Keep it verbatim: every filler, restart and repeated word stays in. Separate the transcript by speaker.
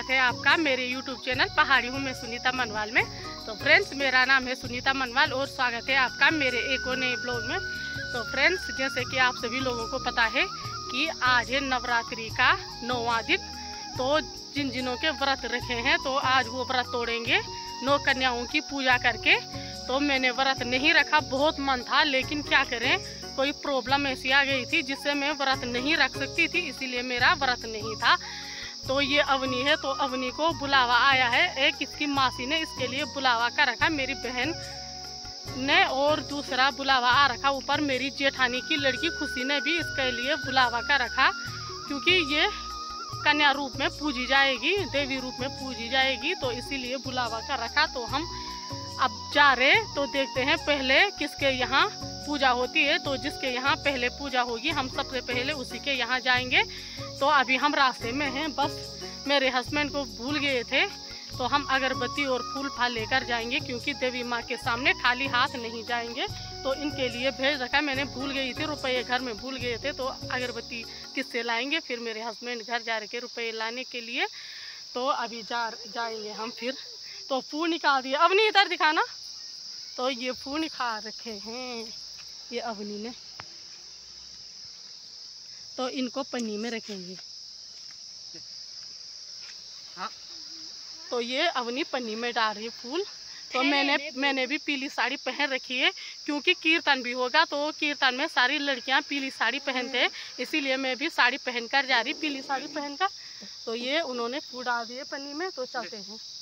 Speaker 1: स्वागत है आपका मेरे यूट्यूब चैनल पहाड़ी हूँ मैं सुनीता मनवाल में। तो फ्रेंड्स, मेरा नाम है सुनीता मनवाल और स्वागत है आपका मेरे एक और नए ब्लॉग में। तो फ्रेंड्स, जैसे कि आप सभी लोगों को पता है कि आज है नवरात्रि का नौवां दिन। तो जिन जिनों के व्रत रखे हैं तो आज वो व्रत तोड़ेंगे नौ कन्याओं की पूजा करके। तो मैंने व्रत नहीं रखा, बहुत मन था, लेकिन क्या करें, कोई प्रॉब्लम ऐसी आ गई थी जिससे मैं व्रत नहीं रख सकती थी, इसीलिए मेरा व्रत नहीं था। तो ये अवनी है, तो अवनी को बुलावा आया है, एक इसकी मासी ने इसके लिए बुलावा का रखा, मेरी बहन ने, और दूसरा बुलावा आ रखा ऊपर मेरी जेठानी की लड़की खुशी ने भी इसके लिए बुलावा का रखा, क्योंकि ये कन्या रूप में पूजी जाएगी, देवी रूप में पूजी जाएगी, तो इसीलिए बुलावा का रखा। तो हम अब जा रहे, तो देखते हैं पहले किसके यहाँ पूजा होती है। तो जिसके यहाँ पहले पूजा होगी हम सबसे पहले उसी के यहाँ जाएंगे। तो अभी हम रास्ते में हैं, बस मेरे हस्बैंड को भूल गए थे, तो हम अगरबत्ती और फूल फाल लेकर जाएंगे, क्योंकि देवी माँ के सामने खाली हाथ नहीं जाएंगे। तो इनके लिए भेज रखा, मैंने भूल गई थी, रुपये घर में भूल गए थे, तो अगरबत्ती किससे लाएंगे, फिर मेरे हस्बैंड घर जा रहे रुपये लाने के लिए। तो अभी जा जाएंगे हम फिर। तो फूल निकाल दिए, अवनी इधर दिखाना। तो ये फूल निकाल रखे हैं ये अवनी ने, तो इनको पन्नी में रखेंगे। हाँ, तो ये अवनी पन्नी में डाल रही है फूल। तो मैंने मैंने भी पीली साड़ी पहन रखी है, क्योंकि कीर्तन भी होगा, तो कीर्तन में सारी लड़कियां पीली साड़ी पहनते हैं, इसीलिए मैं भी साड़ी पहनकर जा रही, पीली साड़ी पहनकर। तो ये उन्होंने फूल डाल दिए पन्नी में, तो चलते हैं।